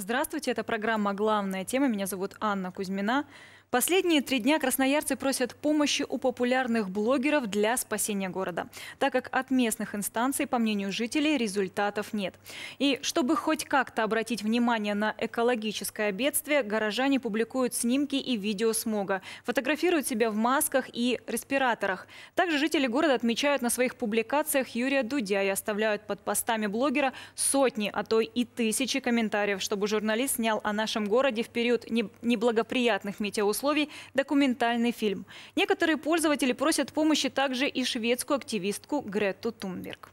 Здравствуйте, это программа «Главная тема». Меня зовут Анна Кузьмина. Последние 3 дня красноярцы просят помощи у популярных блогеров для спасения города, так как от местных инстанций, по мнению жителей, результатов нет. И чтобы хоть как-то обратить внимание на экологическое бедствие, горожане публикуют снимки и видео смога, фотографируют себя в масках и респираторах. Также жители города отмечают на своих публикациях Юрия Дудя и оставляют под постами блогера сотни, а то и тысячи комментариев, чтобы журналист снял о нашем городе в период неблагоприятных метеоусловий документальный фильм. Некоторые пользователи просят помощи также и шведскую активистку Грету Тунберг.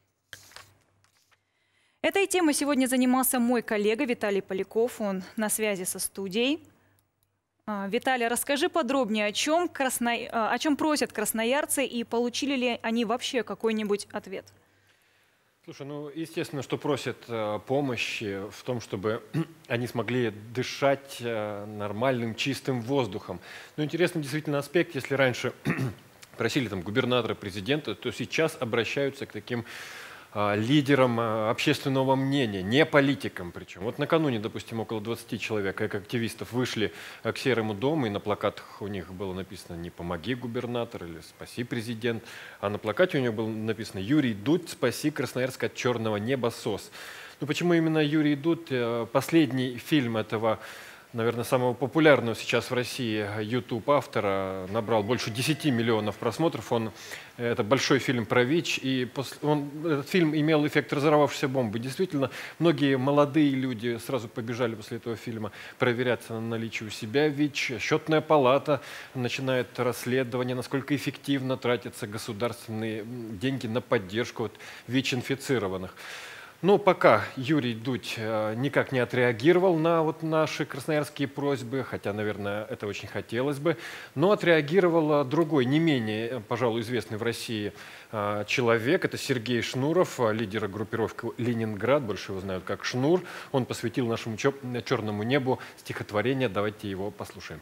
Этой темой сегодня занимался мой коллега Виталий Поляков. Он на связи со студией. Виталий, расскажи подробнее, о чем просят красноярцы и получили ли они вообще какой-нибудь ответ? Слушай, ну, естественно, что просят помощи в том, чтобы они смогли дышать нормальным, чистым воздухом. Но интересный действительно аспект, если раньше просили там губернатора, президента, то сейчас обращаются к таким лидерам общественного мнения, не политикам причем. Вот накануне, допустим, около 20 человек, как активистов, вышли к Серому дому, и на плакатах у них было написано «Не помоги, губернатор» или «Спаси, президент», а на плакате у него было написано «Юрий Дудь, спаси Красноярск от черного неба СОС». Ну почему именно Юрий Дудь? Последний фильм этого, наверное, самого популярного сейчас в России YouTube-автора набрал больше 10 миллионов просмотров. Это большой фильм про ВИЧ, и этот фильм имел эффект разорвавшейся бомбы. Действительно, многие молодые люди сразу побежали после этого фильма проверять на наличие у себя ВИЧ. Счетная палата начинает расследование, насколько эффективно тратятся государственные деньги на поддержку ВИЧ-инфицированных. Но пока Юрий Дудь никак не отреагировал на наши красноярские просьбы, хотя, наверное, это очень хотелось бы, но отреагировал другой, не менее, пожалуй, известный в России человек. Это Сергей Шнуров, лидер группировки «Ленинград», больше его знают как Шнур. Он посвятил нашему черному небу стихотворение. Давайте его послушаем.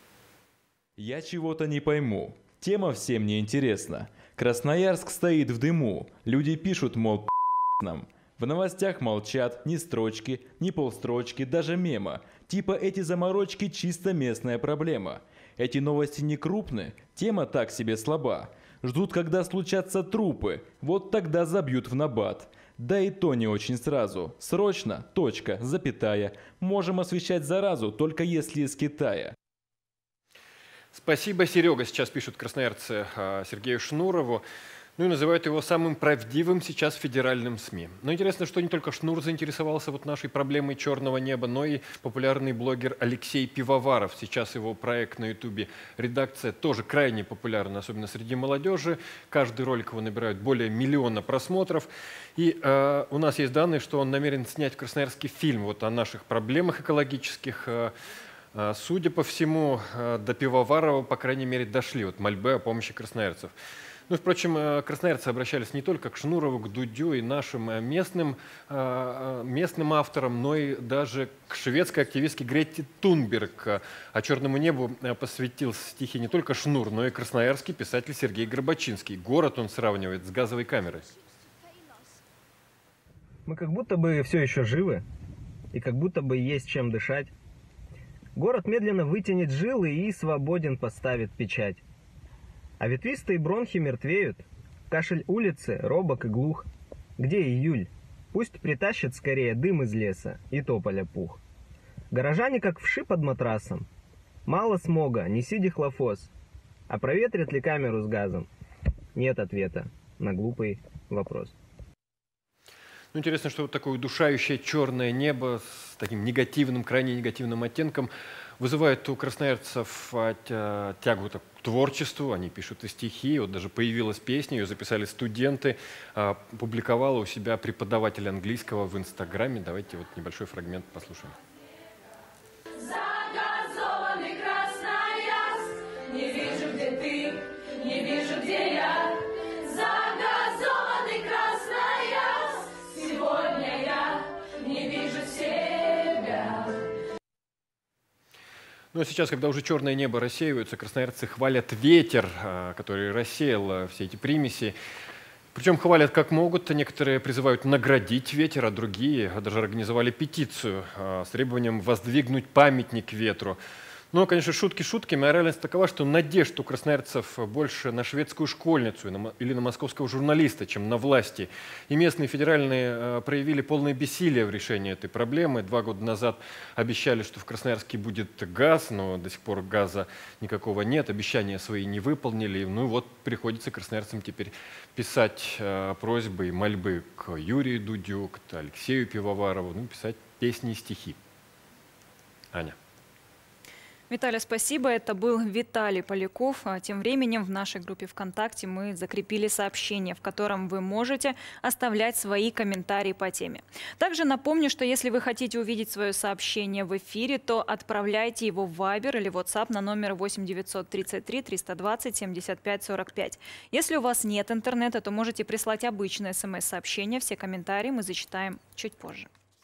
Я чего-то не пойму. Тема всем не интересна. Красноярск стоит в дыму. Люди пишут, мол, нам. В новостях молчат ни строчки, ни полстрочки, даже мема. Типа эти заморочки чисто местная проблема. Эти новости не крупны, тема так себе слаба. Ждут, когда случатся трупы, вот тогда забьют в набат. Да и то не очень сразу. Срочно, точка, запятая. Можем освещать заразу, только если из Китая. Спасибо, Серега, сейчас пишут красноярцы Сергею Шнурову. Ну и называют его самым правдивым сейчас в федеральном СМИ. Но интересно, что не только Шнур заинтересовался нашей проблемой черного неба, но и популярный блогер Алексей Пивоваров. Сейчас его проект на Ютубе «Редакция» тоже крайне популярна, особенно среди молодежи. Каждый ролик его набирает более 1 миллиона просмотров. И у нас есть данные, что он намерен снять в Красноярске фильм о наших проблемах экологических. Судя по всему, до Пивоварова, по крайней мере, дошли мольбы о помощи красноярцев. Ну, впрочем, красноярцы обращались не только к Шнурову, к Дудю и нашим местным авторам, но и даже к шведской активистке Грете Тунберг. А черному небу посвятил стихи не только Шнур, но и красноярский писатель Сергей Горбачинский. Город он сравнивает с газовой камерой. Мы как будто бы все еще живы, и как будто бы есть чем дышать. Город медленно вытянет жилы и свободен поставит печать. А ветвистые бронхи мертвеют, кашель улицы робок и глух. Где июль? Пусть притащит скорее дым из леса и тополя пух. Горожане как вши под матрасом. Мало смога, неси дихлофос. А проветрят ли камеру с газом? Нет ответа на глупый вопрос. Ну, интересно, что такое удушающее черное небо с таким негативным, крайне негативным оттенком вызывает у красноярцев тягу к творчеству. Они пишут и стихи. Вот даже появилась песня, ее записали студенты, публиковала у себя преподаватель английского в Инстаграме. Давайте небольшой фрагмент послушаем. Загазованный Красноярск, не вижу, где ты, не вижу, где я. Загазованный Красноярск, сегодня я не вижу себя. Ну а сейчас, когда уже черное небо рассеивается, красноярцы хвалят ветер, который рассеял все эти примеси. Причем хвалят как могут. Некоторые призывают наградить ветер, а другие даже организовали петицию с требованием воздвигнуть памятник ветру. Но, конечно, шутки шутками, а реальность такова, что надежд у красноярцев больше на шведскую школьницу или на московского журналиста, чем на власти. И местные федеральные проявили полное бессилие в решении этой проблемы. 2 года назад обещали, что в Красноярске будет газ, но до сих пор газа никакого нет. Обещания свои не выполнили. Ну и вот приходится красноярцам теперь писать просьбы и мольбы к Юрию Дудю, к Алексею Пивоварову, ну, писать песни и стихи. Аня. Виталий, спасибо. Это был Виталий Поляков. Тем временем в нашей группе ВКонтакте мы закрепили сообщение, в котором вы можете оставлять свои комментарии по теме. Также напомню, что если вы хотите увидеть свое сообщение в эфире, то отправляйте его в Viber или WhatsApp на номер 8 933 320 75 45. Если у вас нет интернета, то можете прислать обычное смс-сообщение. Все комментарии мы зачитаем чуть позже.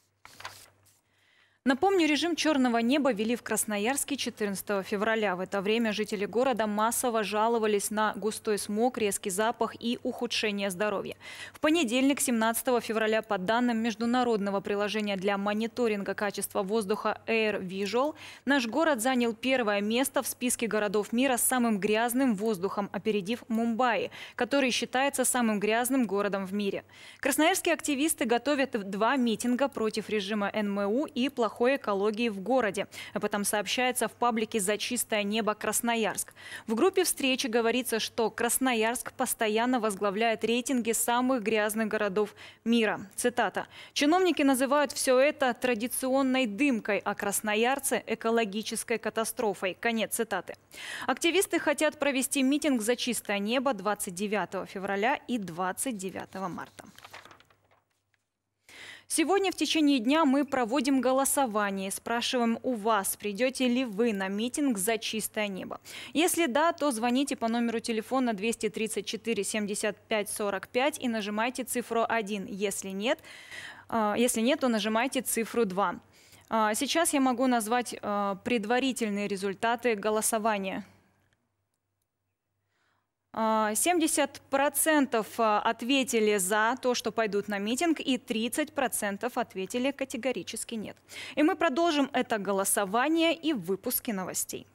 Напомню, режим черного неба ввели в Красноярске 14 февраля. В это время жители города массово жаловались на густой смог, резкий запах и ухудшение здоровья. В понедельник, 17 февраля, по данным международного приложения для мониторинга качества воздуха Air Visual, наш город занял 1-е место в списке городов мира с самым грязным воздухом, опередив Мумбаи, который считается самым грязным городом в мире. Красноярские активисты готовят 2 митинга против режима НМУ и плохой экологии в городе. Об этом сообщается в паблике «За чистое небо Красноярск». В группе встречи говорится, что Красноярск постоянно возглавляет рейтинги самых грязных городов мира. Цитата. «Чиновники называют все это традиционной дымкой, а красноярцы – экологической катастрофой». Конец цитаты. Активисты хотят провести митинг «За чистое небо» 29 февраля и 29 марта. Сегодня в течение дня мы проводим голосование. Спрашиваем у вас, придете ли вы на митинг «За чистое небо». Если да, то звоните по номеру телефона 234 75 45 и нажимайте цифру 1. Если нет, то нажимайте цифру 2. Сейчас я могу назвать предварительные результаты голосования. 70% ответили за то, что пойдут на митинг, и 30% ответили категорически нет. И мы продолжим это голосование и в выпуске новостей.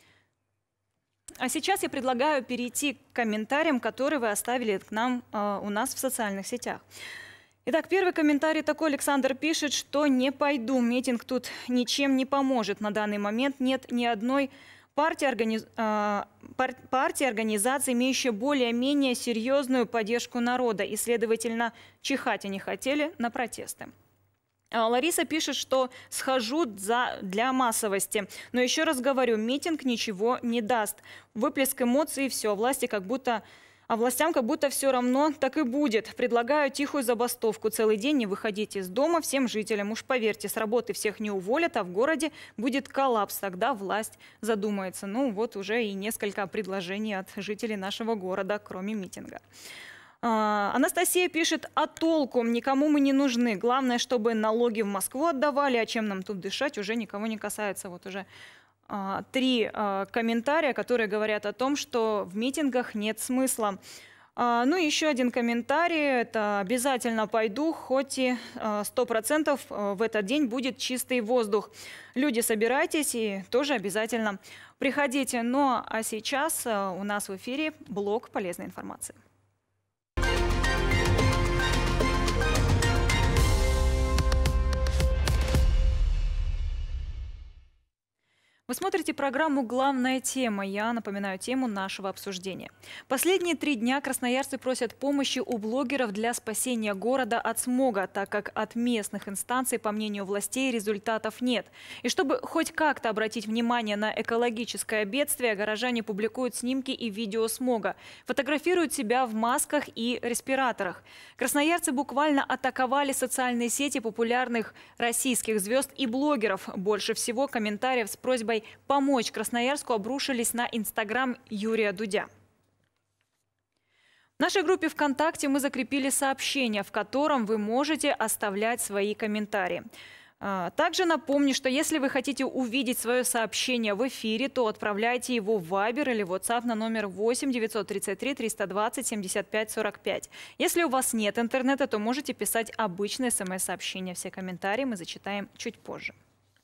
А сейчас я предлагаю перейти к комментариям, которые вы оставили к нам у нас в социальных сетях. Итак, первый комментарий такой. Александр пишет, что не пойду, митинг тут ничем не поможет. На данный момент нет ни одной партии, организации, имеющие более-менее серьезную поддержку народа, и, следовательно, чихать они хотели на протесты. Лариса пишет, что схожу для массовости. Но еще раз говорю, митинг ничего не даст. Выплеск эмоций и все. Властям как будто все равно так и будет. Предлагаю тихую забастовку. Целый день не выходить из дома всем жителям. Уж поверьте, с работы всех не уволят, а в городе будет коллапс. Тогда власть задумается. Ну вот уже и несколько предложений от жителей нашего города, кроме митинга. Анастасия пишет, а толку? Никому мы не нужны. Главное, чтобы налоги в Москву отдавали, а чем нам тут дышать, уже никого не касается. Вот уже 3 комментария, которые говорят о том, что в митингах нет смысла. Ну и еще один комментарий. Это обязательно пойду, хоть и 100% в этот день будет чистый воздух. Люди, собирайтесь и тоже обязательно приходите. Ну а сейчас у нас в эфире блок полезной информации. Вы смотрите программу «Главная тема». Я напоминаю тему нашего обсуждения. Последние 3 дня красноярцы просят помощи у блогеров для спасения города от смога, так как от местных инстанций, по мнению властей, результатов нет. И чтобы хоть как-то обратить внимание на экологическое бедствие, горожане публикуют снимки и видео смога, фотографируют себя в масках и респираторах. Красноярцы буквально атаковали социальные сети популярных российских звезд и блогеров. Больше всего комментариев с просьбой помочь Красноярску обрушились на Инстаграм Юрия Дудя. В нашей группе ВКонтакте мы закрепили сообщение, в котором вы можете оставлять свои комментарии. Также напомню, что если вы хотите увидеть свое сообщение в эфире, то отправляйте его в Viber или WhatsApp на номер 8 933 320 75 45. Если у вас нет интернета, то можете писать обычное смс-сообщение. Все комментарии мы зачитаем чуть позже.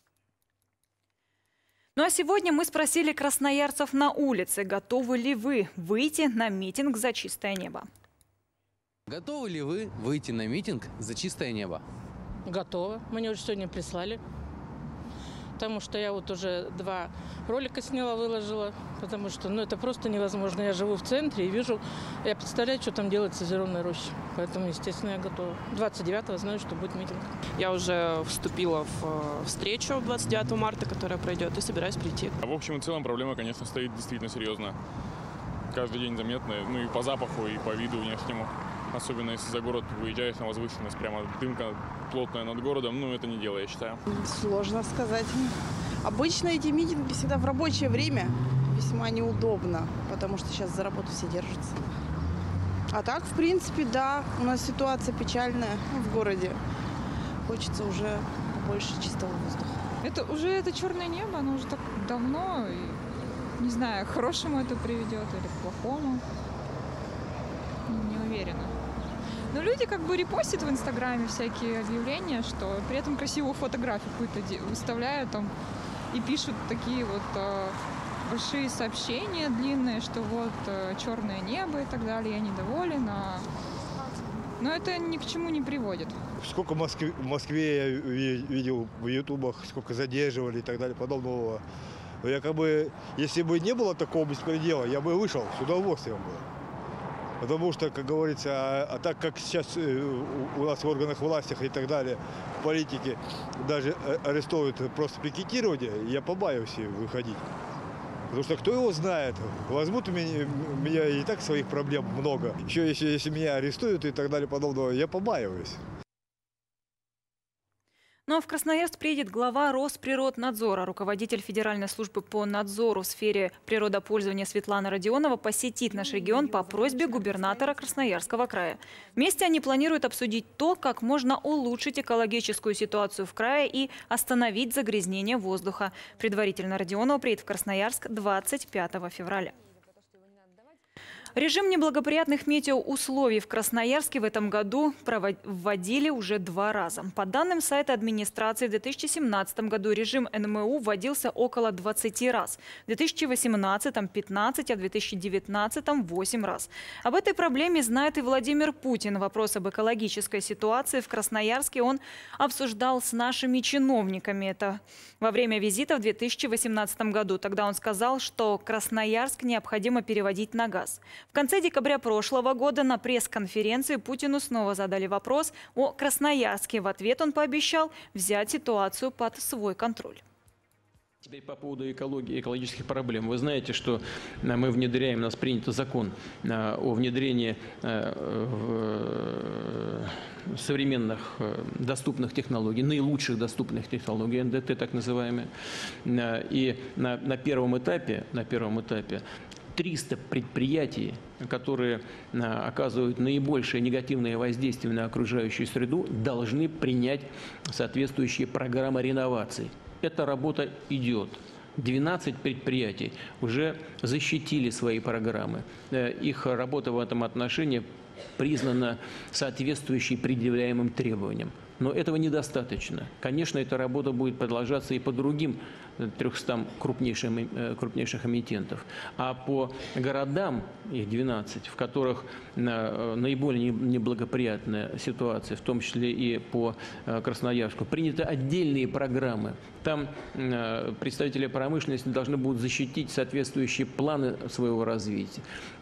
Ну а сегодня мы спросили красноярцев на улице, готовы ли вы выйти на митинг за чистое небо. Готовы ли вы выйти на митинг за чистое небо? Готова. Мне уже сегодня прислали. Потому что я вот уже 2 ролика сняла, выложила. Потому что это просто невозможно. Я живу в центре и вижу, я представляю, что там делается в Зеленой роще. Поэтому, естественно, я готова. 29-го знаю, что будет митинг. Я уже вступила в встречу 29 марта, которая пройдет, и собираюсь прийти. В общем и целом проблема, конечно, стоит действительно серьезно. Каждый день заметно, и по запаху, и по виду внешнему. Особенно если за город выезжаешь на возвышенность, прямо дымка плотная над городом, это не дело, я считаю. Сложно сказать. Обычно эти митинги всегда в рабочее время весьма неудобно, потому что сейчас за работу все держатся. А так, в принципе, да, у нас ситуация печальная в городе. Хочется уже побольше чистого воздуха. Это черное небо, оно уже так давно, и, не знаю, к хорошему это приведет или к плохому. Не уверена. Но люди репостят в Инстаграме всякие объявления, что при этом красивую фотографию какую-то выставляют там и пишут такие большие сообщения длинные, что черное небо и так далее, я недоволен. Но это ни к чему не приводит. Сколько в Москве я видел в ютубах, сколько задерживали и так далее, подобного. Я если бы не было такого беспредела, я бы вышел с удовольствием бы. Потому что, как говорится, а так как сейчас у нас в органах власти и так далее, в политике даже арестовывают просто пикетирование, я побаиваюсь выходить. Потому что кто его знает, возьмут меня и так своих проблем много. Еще если меня арестуют и так далее подобного, я побаиваюсь. Ну а в Красноярск приедет глава Росприроднадзора. Руководитель Федеральной службы по надзору в сфере природопользования Светлана Родионова посетит наш регион по просьбе губернатора Красноярского края. Вместе они планируют обсудить то, как можно улучшить экологическую ситуацию в крае и остановить загрязнение воздуха. Предварительно Родионова приедет в Красноярск 25 февраля. Режим неблагоприятных метеоусловий в Красноярске в этом году вводили уже 2 раза. По данным сайта администрации, в 2017 году режим НМУ вводился около 20 раз. В 2018 – 15, а в 2019 – 8 раз. Об этой проблеме знает и Владимир Путин. Вопрос об экологической ситуации в Красноярске он обсуждал с нашими чиновниками. Это во время визита в 2018 году. Тогда он сказал, что Красноярск необходимо переводить на газ. В конце декабря прошлого года на пресс-конференции Путину снова задали вопрос о Красноярске. В ответ он пообещал взять ситуацию под свой контроль. Теперь по поводу экологии, экологических проблем. Вы знаете, что мы внедряем, у нас принят закон о внедрении современных доступных технологий, наилучших доступных технологий, НДТ так называемые. И на первом этапе 300 предприятий, которые оказывают наибольшее негативное воздействие на окружающую среду, должны принять соответствующие программы реновации. Эта работа идет. 12 предприятий уже защитили свои программы. Их работа в этом отношении признана соответствующей предъявляемым требованиям. Но этого недостаточно. Конечно, эта работа будет продолжаться и по другим 300 крупнейших эмитентов. А по городам, их 12, в которых наиболее неблагоприятная ситуация, в том числе и по Красноярску, приняты отдельные программы. Там представители промышленности должны будут защитить соответствующие планы своего развития.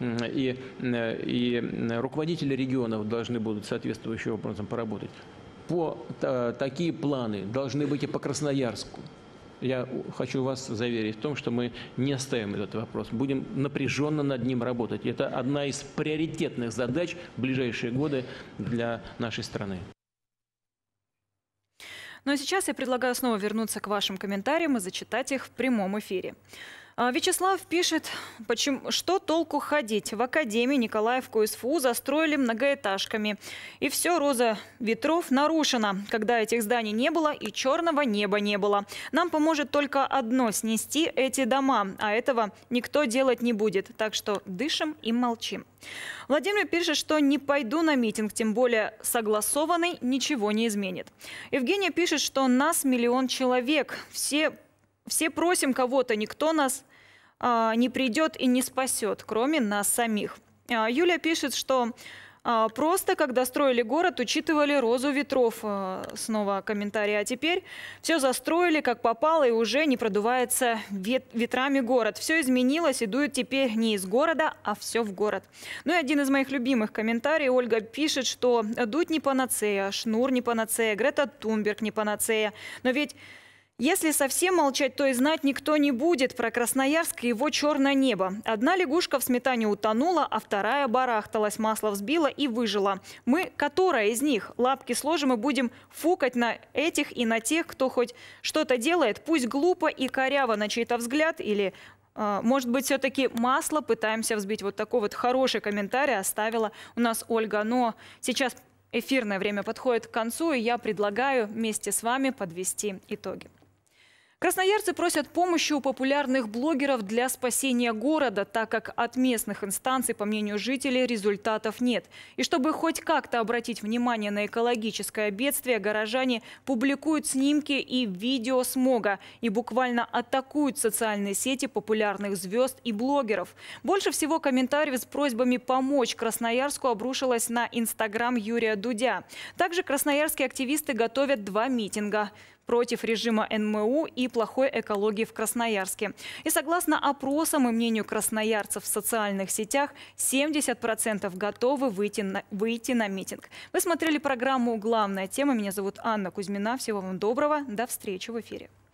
И руководители регионов должны будут соответствующим образом поработать. Такие планы должны быть и по Красноярску. Я хочу вас заверить в том, что мы не оставим этот вопрос. Будем напряженно над ним работать. Это одна из приоритетных задач в ближайшие годы для нашей страны. Ну а сейчас я предлагаю снова вернуться к вашим комментариям и зачитать их в прямом эфире. Вячеслав пишет, что толку ходить? В академии Николаевку СФУ застроили многоэтажками. И все, роза ветров нарушена, когда этих зданий не было и черного неба не было. Нам поможет только одно – снести эти дома, а этого никто делать не будет. Так что дышим и молчим. Владимир пишет, что не пойду на митинг, тем более согласованный ничего не изменит. Евгения пишет, что нас 1 миллион человек. Все просим кого-то, никто нас не придет и не спасет, кроме нас самих. Юлия пишет, что просто, когда строили город, учитывали розу ветров. Снова комментарий. А теперь все застроили, как попало, и уже не продувается ветрами город. Все изменилось, и дует теперь не из города, а все в город. Ну и один из моих любимых комментариев. Ольга пишет, что дуть не панацея, Шнур не панацея, Грета Тунберг не панацея. Но ведь если совсем молчать, то и знать никто не будет про Красноярск и его черное небо. Одна лягушка в сметане утонула, а вторая барахталась, масло взбила и выжила. Мы, которая из них, лапки сложим и будем фукать на этих и на тех, кто хоть что-то делает, пусть глупо и коряво на чей-то взгляд, или, может быть, все-таки масло пытаемся взбить. Вот такой вот хороший комментарий оставила у нас Ольга. Но сейчас эфирное время подходит к концу, и я предлагаю вместе с вами подвести итоги. Красноярцы просят помощи у популярных блогеров для спасения города, так как от местных инстанций, по мнению жителей, результатов нет. И чтобы хоть как-то обратить внимание на экологическое бедствие, горожане публикуют снимки и видео смога и буквально атакуют социальные сети популярных звезд и блогеров. Больше всего комментариев с просьбами помочь Красноярску обрушилось на Инстаграм Юрия Дудя. Также красноярские активисты готовят 2 митинга против режима НМУ и плохой экологии в Красноярске. И согласно опросам и мнению красноярцев в социальных сетях, 70% готовы выйти на митинг. Вы смотрели программу «Главная тема». Меня зовут Анна Кузьмина. Всего вам доброго. До встречи в эфире.